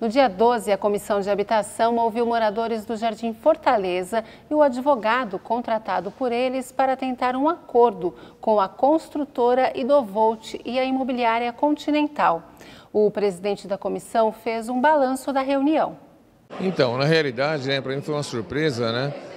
dia 12, a Comissão de Habitação ouviu moradores do Jardim Fortaleza e o advogado contratado por eles para tentar um acordo com a construtora Hidrovolt e a imobiliária Continental. O presidente da comissão fez um balanço da reunião. Então, na realidade, para mim foi uma surpresa,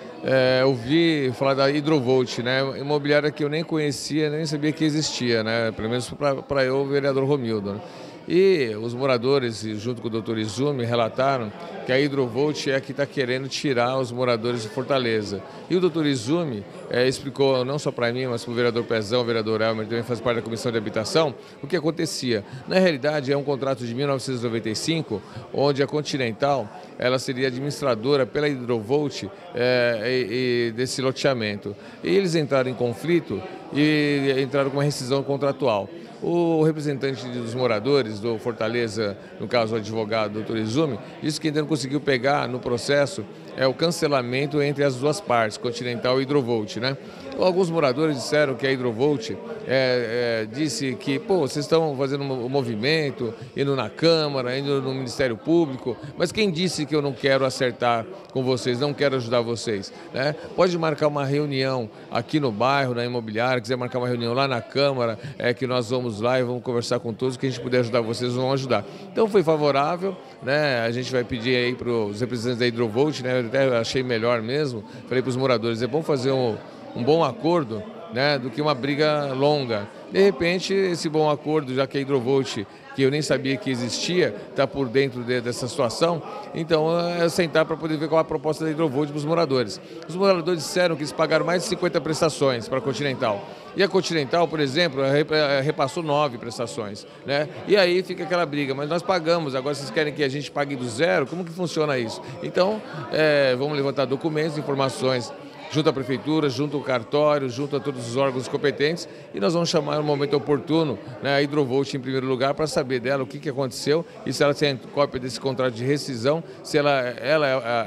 ouvi falar da Hidrovolt, imobiliária que eu nem conhecia, nem sabia que existia, pelo menos para eu, o vereador Romildo. E os moradores, junto com o doutor Izumi, relataram que a Hidrovolt é a que está querendo tirar os moradores de Fortaleza. E o doutor Izumi explicou, não só para mim, mas para o vereador Pezão, o vereador Elmer, que também faz parte da Comissão de Habitação, o que acontecia. Na realidade, é um contrato de 1995, onde a Continental ela seria administradora pela Hidrovolt desse loteamento. E eles entraram em conflito e entraram com uma rescisão contratual. O representante dos moradores do Fortaleza, no caso o advogado Dr. Izumi, disse que ainda não conseguiu pegar no processo o cancelamento entre as duas partes, Continental e Hidrovolt. Alguns moradores disseram que a Hidrovolt disse que, vocês estão fazendo um movimento, indo na Câmara, indo no Ministério Público, mas quem disse que eu não quero acertar com vocês, não quero ajudar vocês? Pode marcar uma reunião aqui no bairro, na imobiliária, quiser marcar uma reunião lá na Câmara, que nós vamos lá e vamos conversar com todos, que a gente puder ajudar vocês, vão ajudar. Então foi favorável, a gente vai pedir aí para os representantes da Hidrovolt, eu até achei melhor mesmo, falei para os moradores, é bom fazer um bom acordo, do que uma briga longa. De repente, esse bom acordo, já que a Hidrovolt, que eu nem sabia que existia, está por dentro dessa situação, então é sentar para poder ver qual é a proposta da Hidrovolt para os moradores. Os moradores disseram que eles pagaram mais de 50 prestações para a Continental. E a Continental, por exemplo, repassou 9 prestações, E aí fica aquela briga, mas nós pagamos, agora vocês querem que a gente pague do zero? Como que funciona isso? Então, vamos levantar documentos, informações, junto à Prefeitura, junto ao cartório, junto a todos os órgãos competentes, e nós vamos chamar no momento oportuno a Hidrovolt em primeiro lugar para saber dela o que aconteceu e se ela tem cópia desse contrato de rescisão, se ela é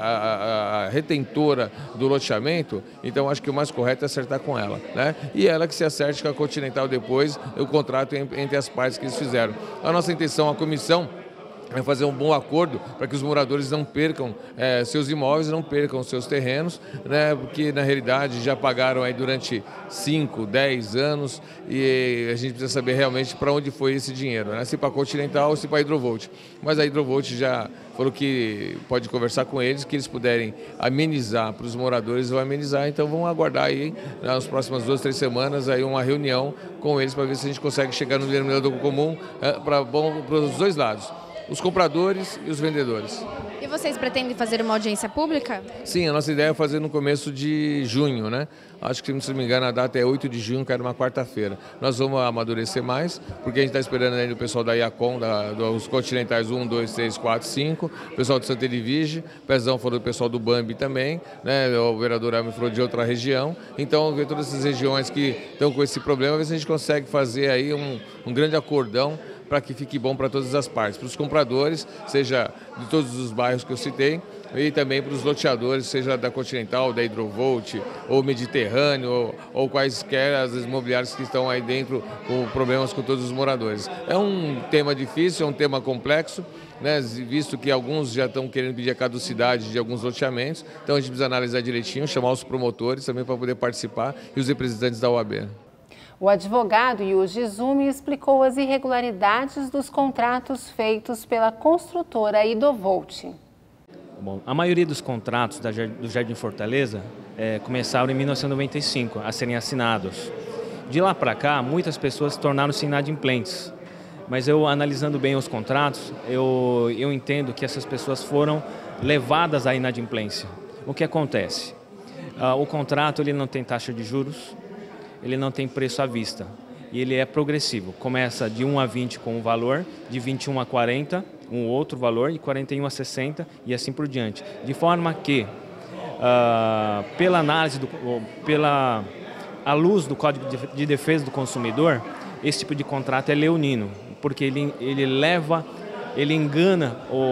a retentora do loteamento, então acho que o mais correto é acertar com ela, E ela que se acerte com a Continental depois, o contrato entre as partes que eles fizeram. A nossa intenção, a comissão, é fazer um bom acordo para que os moradores não percam seus imóveis, não percam seus terrenos, porque na realidade já pagaram aí durante 5, 10 anos e a gente precisa saber realmente para onde foi esse dinheiro, se para a Continental ou se para a Hidrovolt. Mas a Hidrovolt já falou que pode conversar com eles, que eles puderem amenizar para os moradores, vão amenizar, então vamos aguardar aí nas próximas 2, 3 semanas aí uma reunião com eles para ver se a gente consegue chegar no denominador comum para os dois lados, os compradores e os vendedores. E vocês pretendem fazer uma audiência pública? Sim, a nossa ideia é fazer no começo de junho, Acho que, se não me engano, a data é 8 de junho, que era uma quarta-feira. Nós vamos amadurecer mais, porque a gente está esperando ainda o pessoal da IACOM, dos Continentais 1, 2, 3, 4, 5, o pessoal do Santa Edvige, o Pezão falou do pessoal do Bambi também, o vereador Elmer falou de outra região. Então, ver todas essas regiões que estão com esse problema, ver se a gente consegue fazer aí um grande acordão para que fique bom para todas as partes, para os compradores, seja de todos os bairros que eu citei, e também para os loteadores, seja da Continental, da Hidrovolt, ou Mediterrâneo, ou quaisquer as imobiliárias que estão aí dentro com problemas com todos os moradores. É um tema difícil, é um tema complexo, visto que alguns já estão querendo pedir a caducidade de alguns loteamentos, então a gente precisa analisar direitinho, chamar os promotores também para poder participar e os representantes da OAB. O advogado Yuji Izumi explicou as irregularidades dos contratos feitos pela construtora Hidrovolt. Bom, a maioria dos contratos do Jardim Fortaleza começaram em 1995 a serem assinados. De lá para cá, muitas pessoas tornaram-se inadimplentes. Mas eu, analisando bem os contratos, eu entendo que essas pessoas foram levadas à inadimplência. O que acontece? O contrato ele não tem taxa de juros, ele não tem preço à vista e ele é progressivo. Começa de 1 a 20 com um valor, de 21 a 40 um outro valor e 41 a 60 e assim por diante. De forma que, pela análise, à luz do Código de Defesa do Consumidor, esse tipo de contrato é leonino, porque ele engana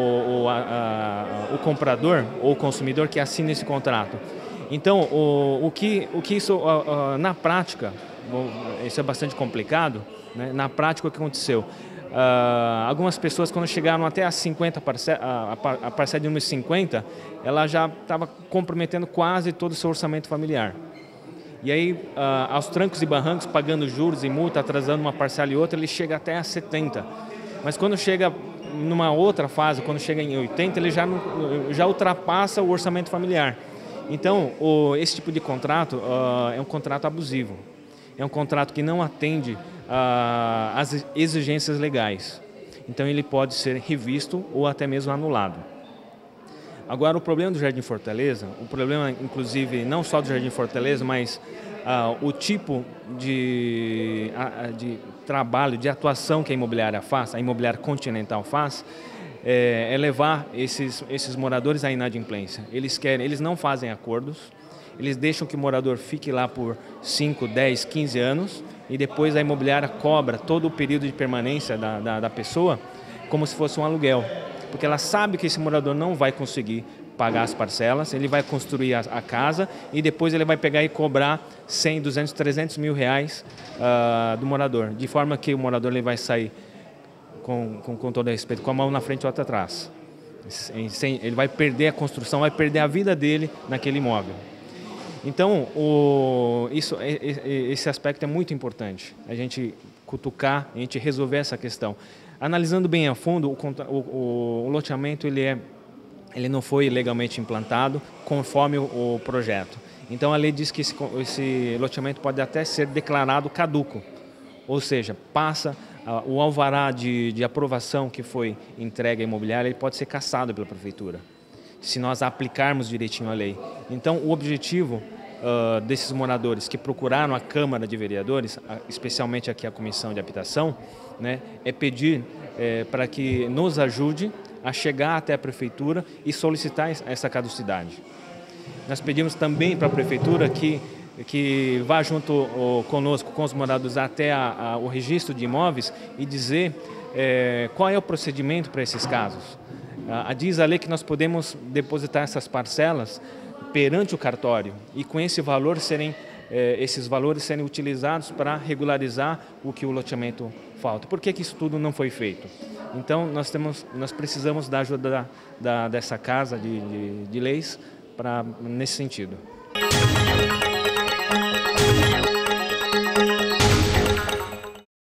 o comprador ou o consumidor que assina esse contrato. Então, o que isso, na prática, isso é bastante complicado, Na prática, o que aconteceu? Algumas pessoas, quando chegaram até a parcela de número 50, ela já estava comprometendo quase todo o seu orçamento familiar. E aí, aos trancos e barrancos, pagando juros e multa, atrasando uma parcela e outra, ele chega até a 70. Mas quando chega numa outra fase, quando chega em 80, ele já ultrapassa o orçamento familiar. Então, esse tipo de contrato é um contrato abusivo. É um contrato que não atende às exigências legais. Então, ele pode ser revisto ou até mesmo anulado. Agora, o problema do Jardim Fortaleza, o problema, inclusive, não só do Jardim Fortaleza, mas o tipo de trabalho, de atuação que a imobiliária faz, a imobiliária Continental faz, é levar esses moradores à inadimplência. Eles não fazem acordos, eles deixam que o morador fique lá por 5, 10, 15 anos e depois a imobiliária cobra todo o período de permanência da pessoa como se fosse um aluguel. Porque ela sabe que esse morador não vai conseguir pagar as parcelas, ele vai construir a casa e depois ele vai pegar e cobrar 100, 200, 300 mil reais do morador, de forma que o morador ele vai sair, com todo respeito, com a mão na frente e outra atrás. Ele vai perder a construção, vai perder a vida dele naquele imóvel. Então, esse aspecto é muito importante, a gente cutucar, a gente resolver essa questão. Analisando bem a fundo, o loteamento ele não foi legalmente implantado conforme o projeto. Então a lei diz que esse loteamento pode até ser declarado caduco, ou seja, passa o alvará de aprovação que foi entregue à imobiliária, ele pode ser cassado pela prefeitura, se nós aplicarmos direitinho a lei. Então o objetivo desses moradores que procuraram a Câmara de Vereadores, especialmente aqui a Comissão de Habitação, né, é pedir para que nos ajude a chegar até a Prefeitura e solicitar essa caducidade. Nós pedimos também para a Prefeitura que vá junto conosco, com os moradores, até o registro de imóveis e dizer qual é o procedimento para esses casos. Diz a lei que nós podemos depositar essas parcelas perante o cartório e com esse valor esses valores serem utilizados para regularizar o que o loteamento falta. Por que isso tudo não foi feito? Então, nós precisamos da ajuda dessa casa de leis nesse sentido.